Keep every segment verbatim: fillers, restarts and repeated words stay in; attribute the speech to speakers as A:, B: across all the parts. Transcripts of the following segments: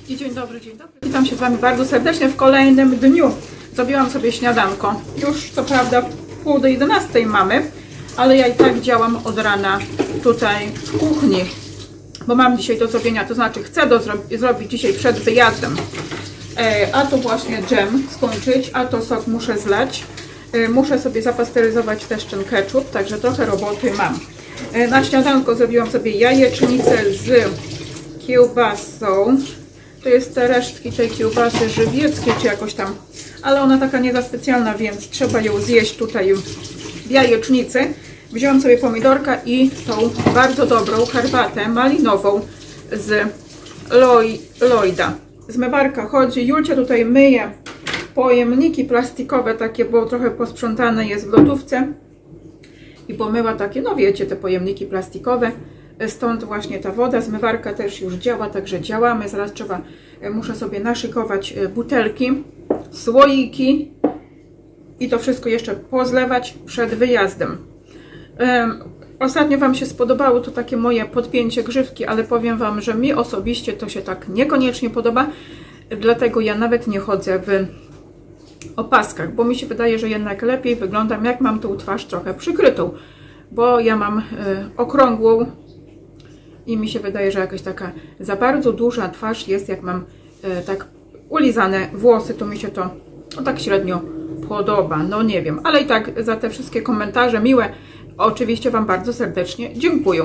A: I dzień dobry, dzień dobry. Witam się z Wami bardzo serdecznie w kolejnym dniu. Zrobiłam sobie śniadanko. Już co prawda pół do jedenastej mamy, ale ja i tak działam od rana tutaj w kuchni, bo mam dzisiaj do zrobienia, to znaczy chcę do zro zrobić dzisiaj przed wyjazdem. E, a to właśnie dżem skończyć, a to sok muszę zlać. E, muszę sobie zapasteryzować też ten ketchup, także trochę roboty mam. E, na śniadanko zrobiłam sobie jajecznicę z kiełbasą. To jest te resztki tej kiełbasy żywieckiej, czy jakoś tam, ale ona taka nie za specjalna, więc trzeba ją zjeść tutaj w jajecznicy. Wziąłam sobie pomidorka i tą bardzo dobrą herbatę malinową z Lloyda. Zmywarka chodzi. Julcia tutaj myje pojemniki plastikowe takie, bo trochę posprzątane jest w lodówce i pomyła takie, no wiecie, te pojemniki plastikowe. Stąd właśnie ta woda. Zmywarka też już działa, także działamy. Zaraz trzeba, muszę sobie naszykować butelki, słoiki i to wszystko jeszcze pozlewać przed wyjazdem. Um, ostatnio Wam się spodobało to takie moje podpięcie grzywki, ale powiem Wam, że mi osobiście to się tak niekoniecznie podoba, dlatego ja nawet nie chodzę w opaskach, bo mi się wydaje, że jednak lepiej wyglądam, jak mam tą twarz trochę przykrytą, bo ja mam y, okrągłą i mi się wydaje, że jakaś taka za bardzo duża twarz jest, jak mam y, tak ulizane włosy, to mi się to no, tak średnio podoba, no nie wiem, ale i tak za te wszystkie komentarze miłe oczywiście Wam bardzo serdecznie dziękuję.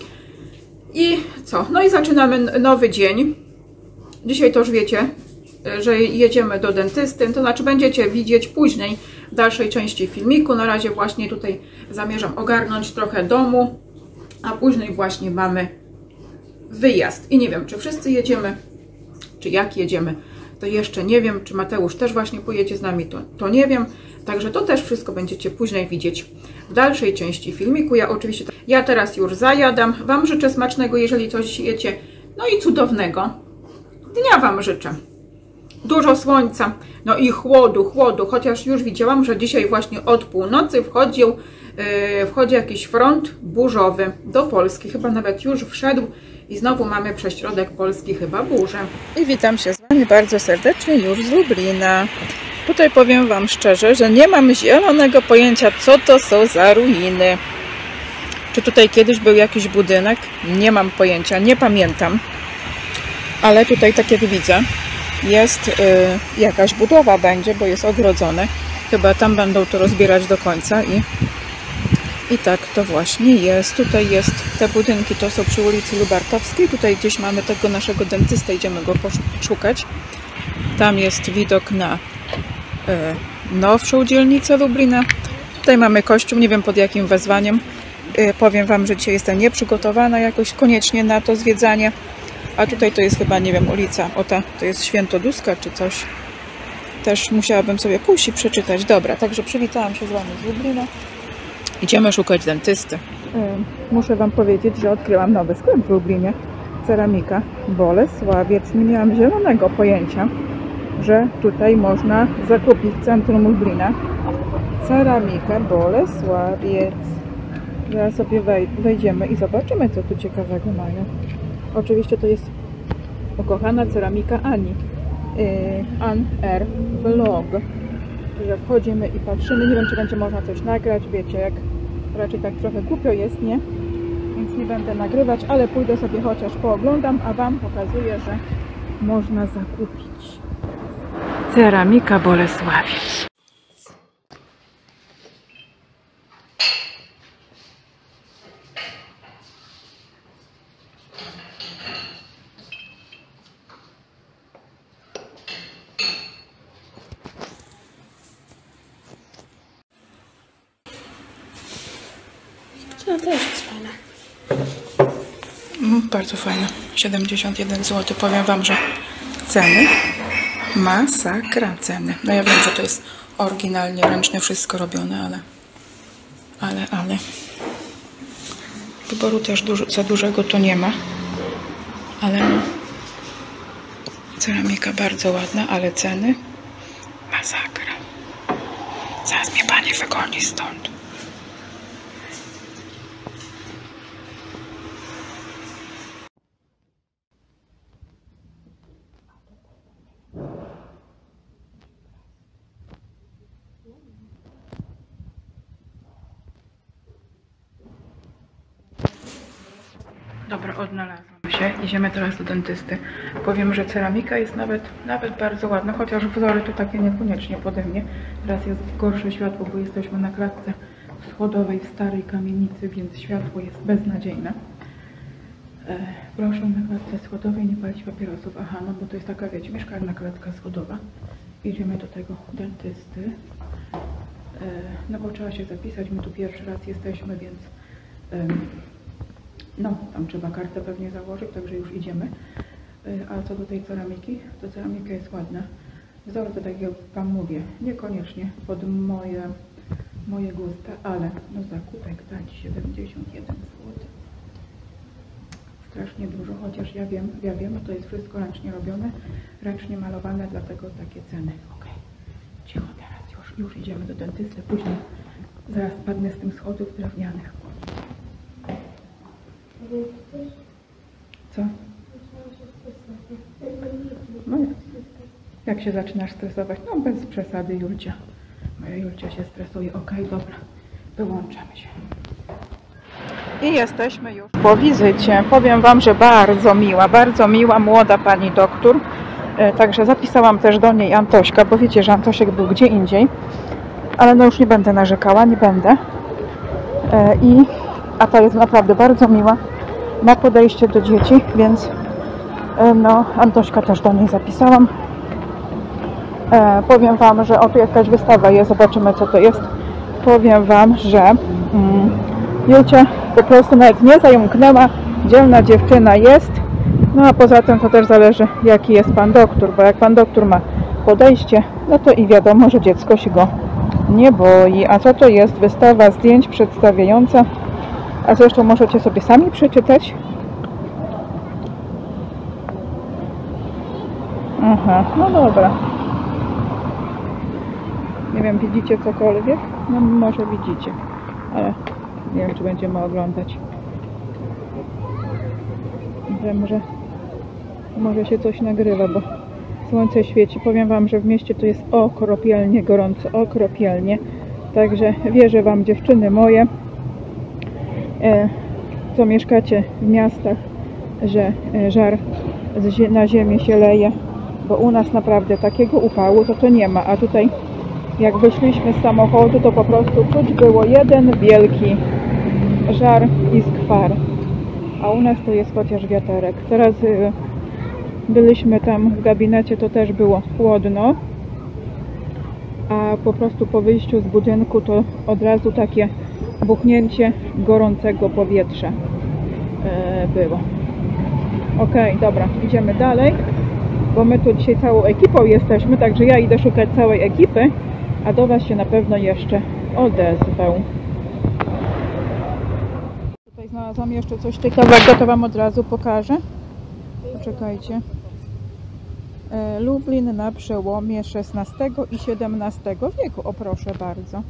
A: I co? No i zaczynamy nowy dzień. Dzisiaj to już wiecie, że jedziemy do dentysty, to znaczy będziecie widzieć później w dalszej części filmiku. Na razie właśnie tutaj zamierzam ogarnąć trochę domu, a później właśnie mamy wyjazd. I nie wiem, czy wszyscy jedziemy, czy jak jedziemy, to jeszcze nie wiem, czy Mateusz też właśnie pojedzie z nami, to, to nie wiem. Także to też wszystko będziecie później widzieć w dalszej części filmiku. Ja oczywiście, ja teraz już zajadam. Wam życzę smacznego, jeżeli coś jecie. No i cudownego dnia Wam życzę. Dużo słońca, no i chłodu, chłodu, chociaż już widziałam, że dzisiaj właśnie od północy wchodził, yy, wchodzi jakiś front burzowy do Polski. Chyba nawet już wszedł i znowu mamy prześrodek Polski, chyba burzę. I witam się z Wami bardzo serdecznie już z Lublina. Tutaj powiem Wam szczerze, że nie mam zielonego pojęcia, co to są za ruiny. Czy tutaj kiedyś był jakiś budynek? Nie mam pojęcia, nie pamiętam. Ale tutaj, tak jak widzę, jest y, jakaś budowa będzie, bo jest ogrodzone. Chyba tam będą to rozbierać do końca i, i tak to właśnie jest. Tutaj jest, te budynki to są przy ulicy Lubartowskiej. Tutaj gdzieś mamy tego naszego dentystę, idziemy go poszukać. Tam jest widok na y, nowszą dzielnicę Lublina. Tutaj mamy kościół, nie wiem pod jakim wezwaniem. Y, powiem Wam, że dzisiaj jestem nieprzygotowana jakoś koniecznie na to zwiedzanie. A tutaj to jest chyba, nie wiem, ulica, o ta, to jest Świętoduska czy coś. Też musiałabym sobie pójść i przeczytać. Dobra, także przywitałam się z Wami z Lublina. Idziemy szukać dentysty. Muszę Wam powiedzieć, że odkryłam nowy sklep w Lublinie. Ceramika Bolesławiec. Nie miałam zielonego pojęcia, że tutaj można zakupić w centrum Lublina Ceramika Bolesławiec. Zaraz sobie wejdziemy i zobaczymy, co tu ciekawego mają. Oczywiście to jest ukochana ceramika Ani, yy, An R Vlog, że wchodzimy i patrzymy. Nie wiem, czy będzie można coś nagrać, wiecie, jak raczej tak trochę głupio jest, nie? Więc nie będę nagrywać, ale pójdę sobie chociaż pooglądam, a Wam pokazuję, że można zakupić Ceramika Bolesławiec.
B: No też jest fajne.
A: Mm, bardzo fajne. siedemdziesiąt jeden złotych. Powiem Wam, że ceny. Masakra ceny. No ja wiem, że to jest oryginalnie, ręcznie wszystko robione, ale ale, ale wyboru też dużo, za dużego to nie ma. Ale no, ceramika bardzo ładna, ale ceny masakra. Zaraz mnie pani wygoni stąd. Dobra, odnalazłam się. Idziemy teraz do dentysty. Powiem, że ceramika jest nawet, nawet bardzo ładna, chociaż wzory to takie niekoniecznie pode mnie. Teraz jest gorsze światło, bo jesteśmy na klatce schodowej w starej kamienicy, więc światło jest beznadziejne. E, proszę na klatce schodowej nie palić papierosów. Aha, no bo to jest taka, wiecie, mieszkalna klatka schodowa. Idziemy do tego dentysty. E, no bo trzeba się zapisać, my tu pierwszy raz jesteśmy, więc e, no, tam trzeba kartę pewnie założyć, także już idziemy. A co do tej ceramiki, to ceramika jest ładna. Wzór to, tak jak wam mówię, niekoniecznie pod moje, moje gusta, ale no zakupek dać siedemdziesiąt jeden złotych. Strasznie dużo, chociaż ja wiem, ja wiem, to jest wszystko ręcznie robione, ręcznie malowane, dlatego takie ceny. Ok, cicho teraz, już, już idziemy do dentysty, później zaraz padnę z tym schodów drewnianych. Co? No, jak się zaczynasz stresować? No bez przesady, Julcia. Moja Julcia się stresuje. Ok, dobra. Wyłączamy się. I jesteśmy już po wizycie. Powiem wam, że bardzo miła, bardzo miła, młoda pani doktor. E, także zapisałam też do niej Antośka, bo wiecie, że Antosiek był gdzie indziej. Ale no już nie będę narzekała, nie będę. E, i, a ta jest naprawdę bardzo miła. Ma podejście do dzieci, więc no, Antośka też do niej zapisałam. E, powiem wam, że o, tu jakaś wystawa jest, zobaczymy co to jest. Powiem wam, że mm, Julcia po prostu nawet nie zająknęła, dzielna dziewczyna jest. No a poza tym to też zależy, jaki jest pan doktor, bo jak pan doktor ma podejście, no to i wiadomo, że dziecko się go nie boi. A co to jest? Wystawa zdjęć przedstawiająca. A zresztą możecie sobie sami przeczytać. Aha, no dobra. Nie wiem, widzicie cokolwiek? No może widzicie, ale nie wiem, czy będziemy oglądać. Wiem, że może się coś nagrywa, bo słońce świeci. Powiem wam, że w mieście tu jest okropnie gorąco, okropnie. Także wierzę wam, dziewczyny moje, co mieszkacie w miastach, że żar na ziemię się leje, bo u nas naprawdę takiego upału to to nie ma, a tutaj jak wyszliśmy z samochodu, to po prostu czuć było jeden wielki żar i skwar, a u nas to jest chociaż wiaterek. Teraz byliśmy tam w gabinecie, to też było chłodno, a po prostu po wyjściu z budynku to od razu takie buchnięcie gorącego powietrza e, było. Ok, dobra, idziemy dalej, bo my tu dzisiaj całą ekipą jesteśmy, także ja idę szukać całej ekipy, a do was się na pewno jeszcze odezwę. Tutaj znalazłam jeszcze coś ciekawego, to wam od razu pokażę. Poczekajcie. E, Lublin na przełomie szesnastego i siedemnastego wieku. O, proszę bardzo.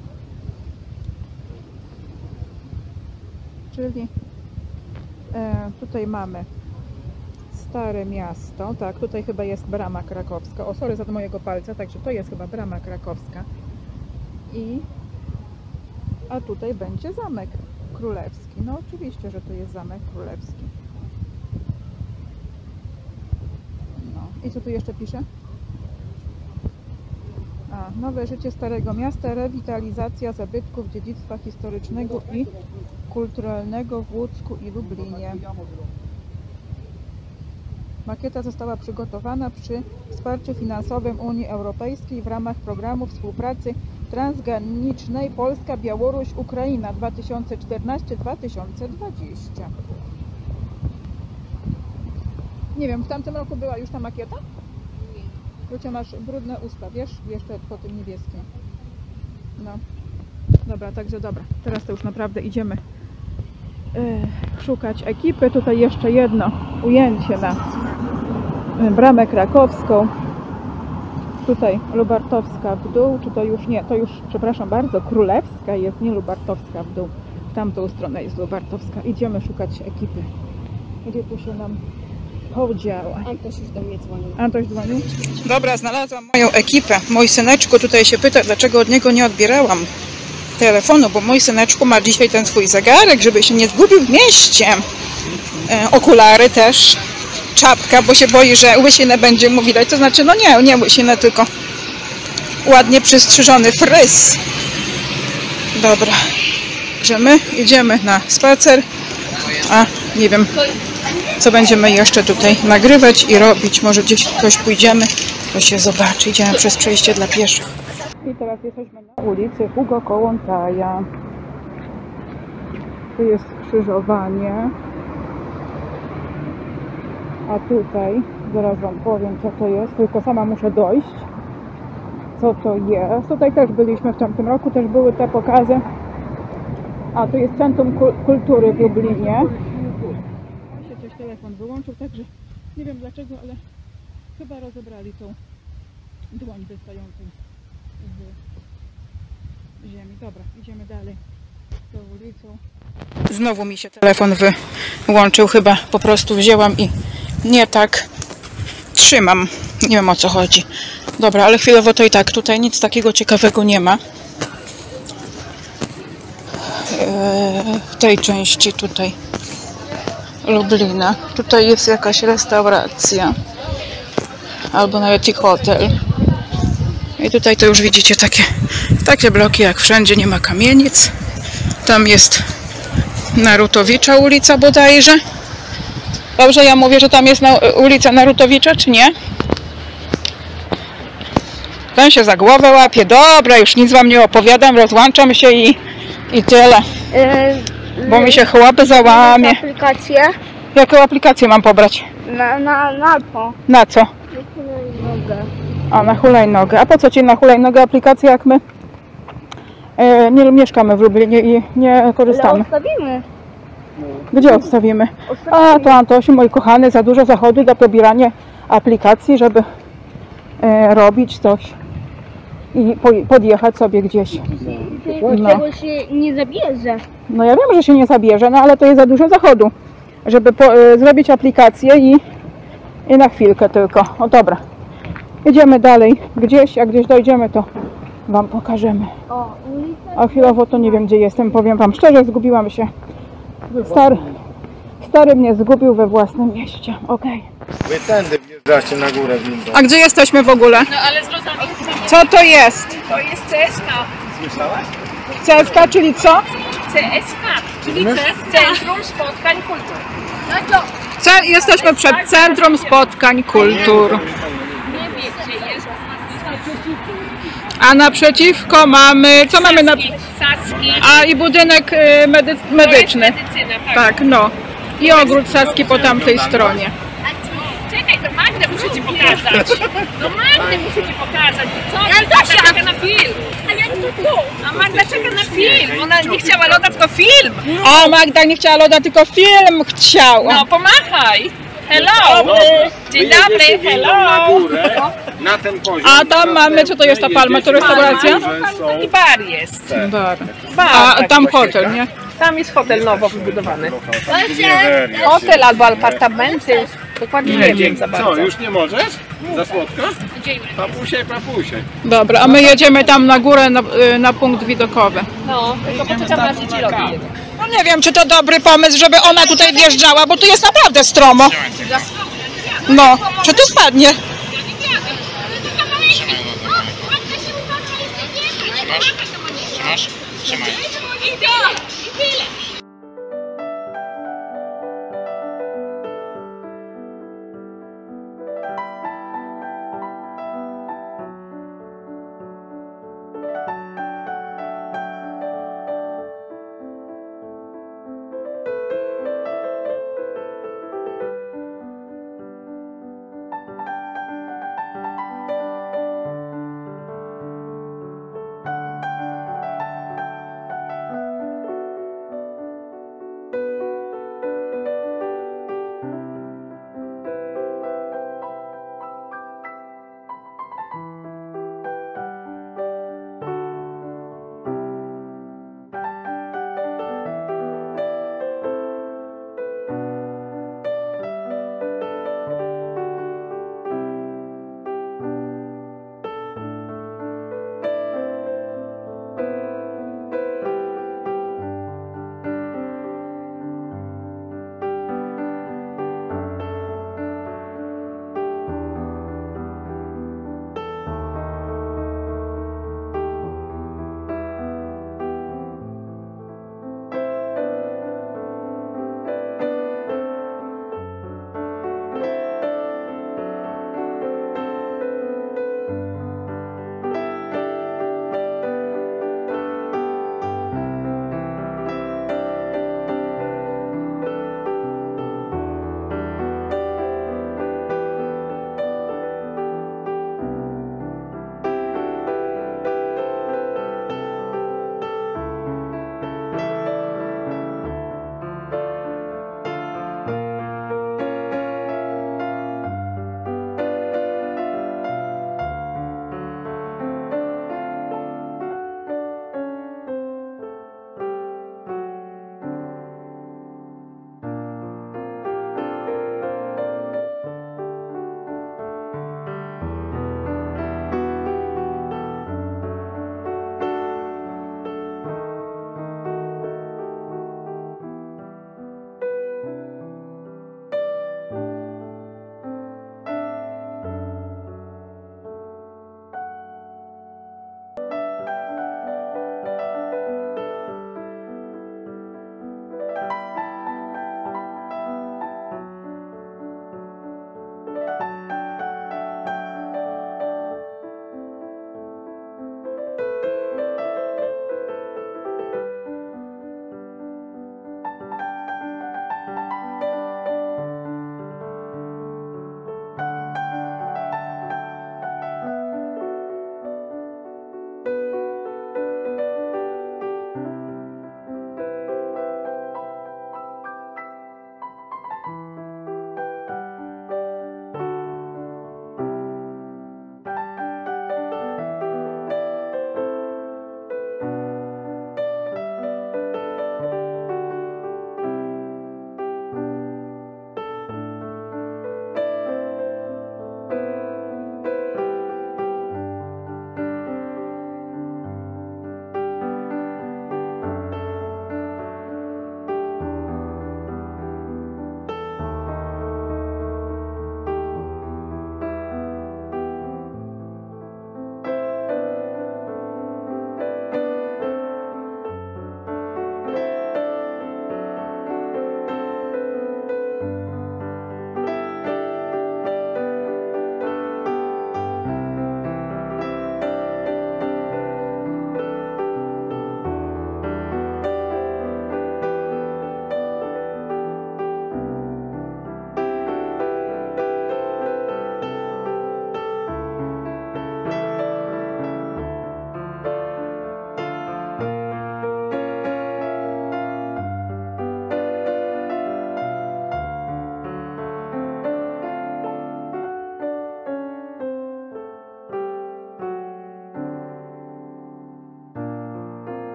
A: Czyli e, tutaj mamy Stare Miasto, tak, tutaj chyba jest Brama Krakowska, o sorry za do mojego palca, także to jest chyba Brama Krakowska i a tutaj będzie Zamek Królewski, no oczywiście, że to jest Zamek Królewski. No i co tu jeszcze pisze? A, nowe życie Starego Miasta, rewitalizacja zabytków dziedzictwa historycznego i kulturalnego w Łódzku i Lublinie. Makieta została przygotowana przy wsparciu finansowym Unii Europejskiej w ramach programu współpracy transgranicznej Polska-Białoruś-Ukraina dwa tysiące czternasty do dwa tysiące dwudziestego. Nie wiem, w tamtym roku była już ta makieta? Nie. Lucia, masz brudne usta, wiesz? Jeszcze po tym niebieskim. No. Dobra, także dobra. Teraz to już naprawdę idziemy yy, szukać ekipy. Tutaj jeszcze jedno ujęcie na Bramę Krakowską. Tutaj Lubartowska w dół. Czy to już nie? To już, przepraszam bardzo, Królewska jest, nie Lubartowska w dół. W tamtą stronę jest Lubartowska. Idziemy szukać ekipy. Gdzie tu się nam podziała?
B: Antoś już do mnie dzwonił.
A: Antoś dzwonił? Dobra, znalazłam moją ekipę. Mój syneczku tutaj się pyta, dlaczego od niego nie odbierałam telefonu, bo mój syneczku ma dzisiaj ten swój zegarek, żeby się nie zgubił w mieście. e, okulary też, czapka, bo się boi, że łysinę będzie mu widać. To znaczy, no nie, nie łysinę, tylko ładnie przystrzyżony fryz. Dobra, że my idziemy na spacer, a nie wiem, co będziemy jeszcze tutaj nagrywać i robić. Może gdzieś ktoś pójdziemy, to się zobaczy. Idziemy przez przejście dla pieszych. I teraz jesteśmy na ulicy Hugo Kołłątaja. Tu jest skrzyżowanie. A tutaj, zaraz wam powiem, co to jest, tylko sama muszę dojść, co to jest. Tutaj też byliśmy w tamtym roku, też były te pokazy. A tu jest Centrum Kultury w Lublinie. Mi się coś telefon wyłączył, także nie wiem dlaczego, ale chyba rozebrali tą dłoń wystającą z ziemi. Dobra, idziemy dalej tą ulicą. Znowu mi się telefon wyłączył, chyba po prostu wzięłam i nie tak trzymam. Nie wiem, o co chodzi. Dobra, ale chwilowo to i tak. Tutaj nic takiego ciekawego nie ma. W tej części tutaj Lublina. Tutaj jest jakaś restauracja. Albo nawet i hotel. I tutaj to już widzicie takie, takie bloki jak wszędzie. Nie ma kamienic. Tam jest Narutowicza ulica bodajże. Dobrze, ja mówię, że tam jest na, ulica Narutowicza, czy nie? Ten się za głowę łapie. Dobra, już nic wam nie opowiadam, rozłączam się i, i tyle. Yy, bo mi się chłopy załamie.
B: Aplikację?
A: Jaką aplikację mam pobrać?
B: Na, na, na to.
A: Na co?
B: Na hulajnogę.
A: A, na hulajnogę. A po co ci na hulajnogę aplikacja, jak my yy, nie mieszkamy w Lublinie i nie korzystamy?
B: Ale odstawimy.
A: Gdzie odstawimy? A, to Antosiu, mój kochany, za dużo zachodu do pobierania aplikacji, żeby e, robić coś i po, podjechać sobie gdzieś. No.
B: Tego się nie zabierze.
A: No ja wiem, że się nie zabierze, no ale to jest za dużo zachodu, żeby po, e, zrobić aplikację i, i na chwilkę tylko. O dobra, jedziemy dalej gdzieś, jak gdzieś dojdziemy, to wam pokażemy.
B: O, ulica.
A: A chwilowo to nie wiem, gdzie jestem, powiem wam szczerze, zgubiłam się. Stary, stary mnie zgubił we własnym mieście. Okej.
C: Wy tędy wjeżdżacie na górę windą.
A: A gdzie jesteśmy w ogóle?
D: No ale z lodami
A: Co to jest?
D: to jest C S K.
C: Słyszałaś?
A: C S K, czyli co?
D: C S K, czyli Centrum Spotkań Kultur. No to
A: Ce jesteśmy przed Centrum Spotkań Kultur.
D: nie wie, gdzie jest.
A: A naprzeciwko mamy... Co mamy na...
D: Saski.
A: A i budynek y, medy medyczny.
D: Medycyna, tak.
A: Tak, no. I ogród Saski po tamtej stronie.
D: Czekaj, to Magdę muszę ci pokazać. No Magdę muszę ci pokazać. Co? Magda czeka na film. A jak to tu? A Magda czeka na film. Ona nie chciała loda, tylko film.
A: O, Magda nie chciała loda, tylko film chciała.
D: No, pomachaj. Hello. Dzień dobry, hello.
C: Na górę, na ten poziom.
A: A tam mamy, co to jest ta palma? To restauracja?
D: Taki bar jest.
A: Bar.
D: Bar.
A: A tam hotel, nie?
D: Tam jest hotel nowo wybudowany.
C: Nie,
D: Hotel albo apartamenty. Dokładnie nie wiem za
C: Co,
D: bardzo.
C: już nie możesz? Za słodko? Papusie, papusie.
A: Dobra, a my jedziemy tam na górę na, y, na punkt widokowy.
D: No, tylko poczekam aż dzieci robi.
A: No nie wiem, czy to dobry pomysł, żeby ona tutaj wjeżdżała, bo tu jest naprawdę stromo. No, czy tu spadnie?
E: Trzymasz? Trzymasz? Trzymaj.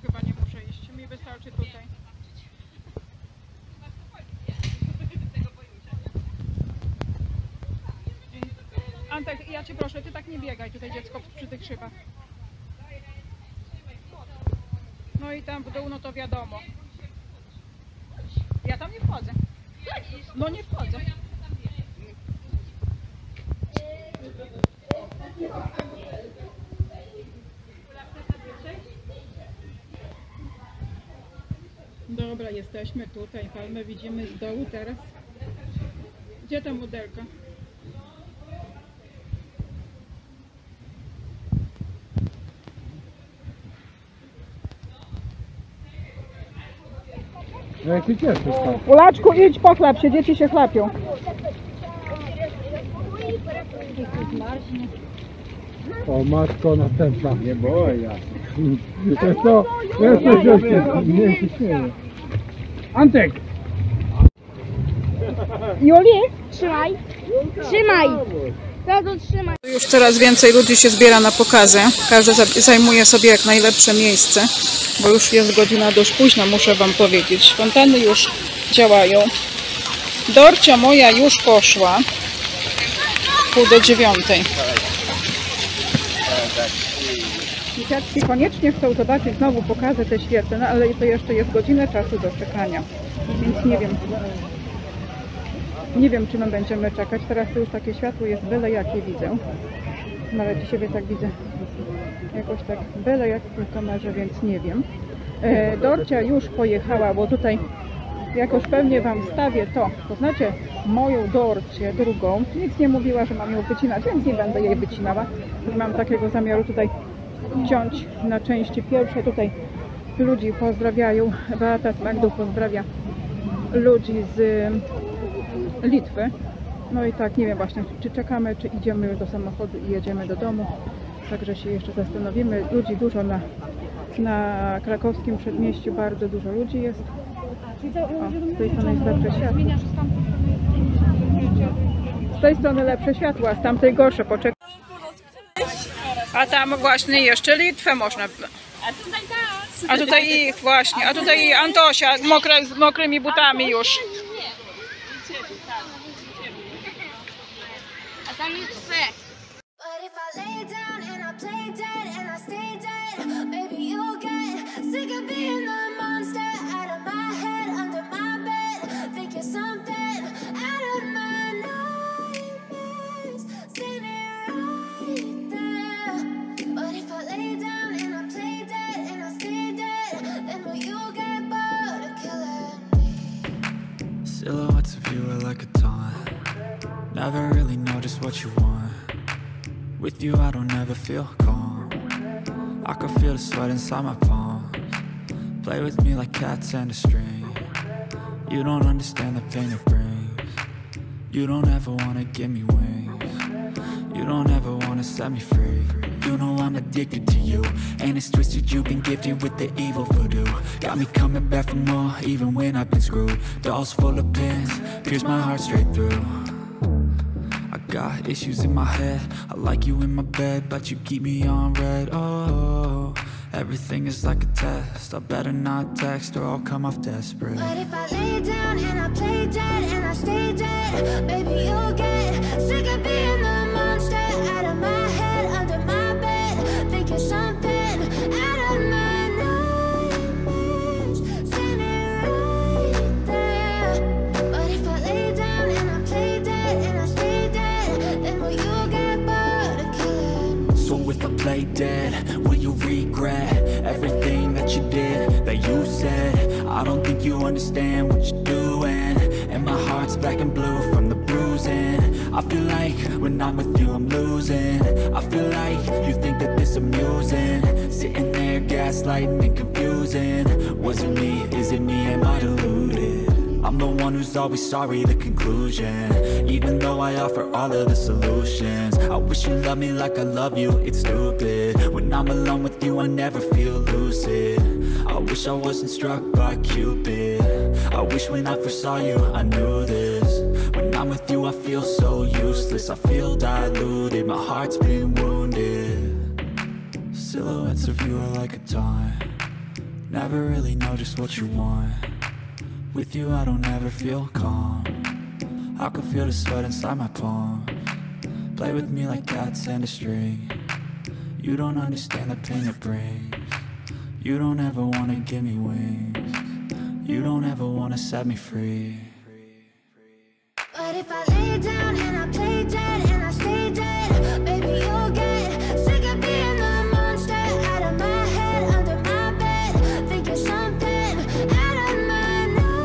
A: chyba nie muszę iść. Mi wystarczy tutaj. Antek, ja cię proszę, ty tak nie biegaj tutaj, dziecko, przy tych szybach. No i tam w dół, no to wiadomo. Ja tam nie wchodzę. No nie wchodzę. Dobra, jesteśmy tutaj. Palmę widzimy z dołu teraz. Gdzie ta modelka?
C: No jak się cieszysz tam?
A: Ulaczku, idź pochlap się, dzieci się chlapią.
C: O matko następna. Nie boję. Wiesz co? Wiesz co, Grzesiu? Nie się śmieję. Antek!
A: Juli?
B: Trzymaj. Trzymaj. Tato, trzymaj.
A: Już coraz więcej ludzi się zbiera na pokazy. Każdy zajmuje sobie jak najlepsze miejsce, bo już jest godzina dość późna, muszę wam powiedzieć. Fontanny już działają. Dorcia moja już poszła. Pół do dziewiątej. Dzieciaczki koniecznie chcą zobaczyć znowu pokazy te świetne, no ale to jeszcze jest godzina czasu do czekania. Więc nie wiem. Nie wiem, czy my będziemy czekać. Teraz to już takie światło jest byle jakie widzę. Nawet siebie tak widzę. Jakoś tak byle jak w kamerze, więc nie wiem. E, Dorcia już pojechała, bo tutaj jakoś pewnie wam wstawię to. Poznacie moją Dorcię, drugą. Nic nie mówiła, że mam ją wycinać, więc nie będę jej wycinała. Nie mam takiego zamiaru tutaj ciąć na części pierwsze. Tutaj ludzi pozdrawiają. Beata z Magdą pozdrawia ludzi z Litwy. No i tak, nie wiem właśnie, czy czekamy, czy idziemy już do samochodu i jedziemy do domu. Także się jeszcze zastanowimy. Ludzi dużo na, na krakowskim przedmieściu, bardzo dużo ludzi jest. O, z tej strony jest lepsze światło. Z tej strony lepsze światło, a z tamtej gorsze. Poczekaj. A tam właśnie jeszcze Litwę można. A tutaj ich właśnie, a tutaj Antosia mokre, z mokrymi butami już.
B: A tam jest twe.
F: But if I lay down and I play dead and I stay dead, baby, you'll get sick of being the monster out of my head, under my bed, thinking something out of my nightmares, standing right there. But if I lay down and I play dead and I stay dead, then will you get bored of killing me?
G: Silhouettes of you are like a taunt. Never really know just what you want. With you I don't ever feel calm. I can feel the sweat inside my palms. Play with me like cats and a string. You don't understand the pain it brings. You don't ever wanna give me wings. You don't ever wanna set me free. You know I'm addicted to you, and it's twisted, you've been gifted with the evil voodoo. Got me coming back for more, even when I've been screwed. Dolls full of pins, pierce my heart straight through. I got issues in my head, I like you in my bed, but you keep me on red. Oh, everything is like a test, I better not text or I'll come off desperate.
F: But if I lay down and I play dead and I stay dead, baby, you'll get sick of being the monster out of my head, under my bed, thinking something out of my nightmares, standing right there. But if I lay down and I play dead and I stay dead, then will you get bored of killing me?
G: So if I play dead, will you regret everything that you did, that you said? I don't think you understand what you're doing, and my heart's black and blue from the bruising. I feel like when I'm with you I'm losing. I feel like you think that this amusing, sitting there gaslighting and confusing. Was it me? Is it me? Am I deluded? I'm the one who's always sorry, the conclusion. Even though I offer all of the solutions, I wish you loved me like I love you, it's stupid. When I'm alone with you I never feel lucid. I wish I wasn't struck by Cupid. I wish when I first saw you I knew this. When I'm with you I feel so useless, I feel diluted, my heart's been wounded. Silhouettes of you are like a taunt. Never really know just what you want. With you I don't ever feel calm. I can feel the sweat inside my palms. Play with me like cats and a string. You don't understand the pain it brings. You don't ever wanna give me wings. You don't ever wanna set me free.
F: But if I lay down and I play dead and I stay dead, baby, you'll get sick of being the monster out of my head, under my bed. Think you're something out of my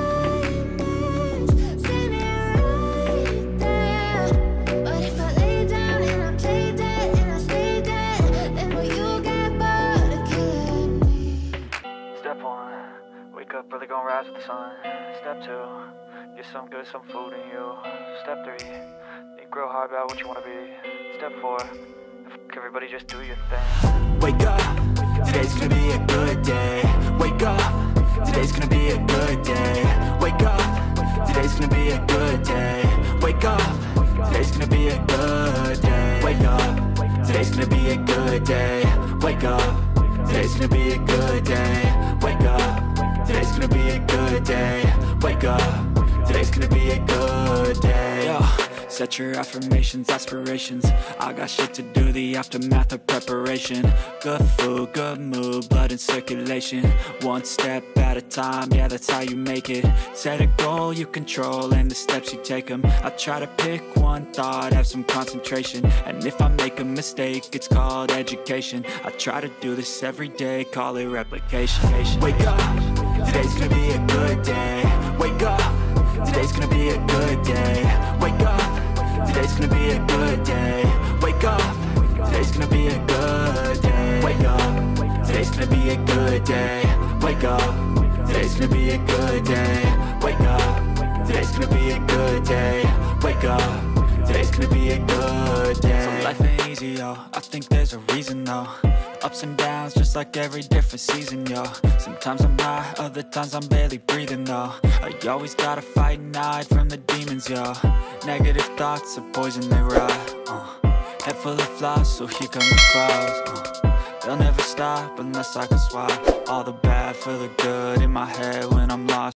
F: nightmares. See me right there. But if I lay down and I play dead and I stay dead, then will you get bored of killing me?
H: Step one, wake up early, gonna rise with the sun. Step two, get some good, some food in you. Step three, think real hard about what you wanna be. Step four, f everybody, just do your thing.
G: Wake up, today's gonna be a good day. Wake up, today's gonna be a good day. Wake up, today's gonna be a good day. Wake up, today's gonna be a good day. Wake up, today's gonna be a good day. Wake up, today's gonna be a good day. Wake up, today's gonna be a good day. Wake up, today's gonna be a good day. Yo, set your affirmations, aspirations. I got shit to do, the aftermath of preparation. Good food, good mood, blood in circulation. One step at a time, yeah, that's how you make it. Set a goal you control and the steps you take them. I try to pick one thought, have some concentration. And if I make a mistake, it's called education. I try to do this every day, call it replication. Wake up, today's gonna be a good day. Wake up, today's gonna be a good day. Wake up, today's gonna be a good day. Wake up, today's gonna be a good day. Wake up, today's gonna be a good day. Wake up, today's gonna be a good day. Wake up, today's gonna be a good day. Wake up, today's gonna be a good day. So life ain't easy, yo, I think there's a reason though. Ups and downs, just like every different season, yo. Sometimes I'm high, other times I'm barely breathing, though. I always gotta fight and hide from the demons, yo. Negative thoughts are poison, they rot, uh. Head full of flies, so here come the clouds, uh. They'll never stop unless I can swap all the bad for the good in my head when I'm lost.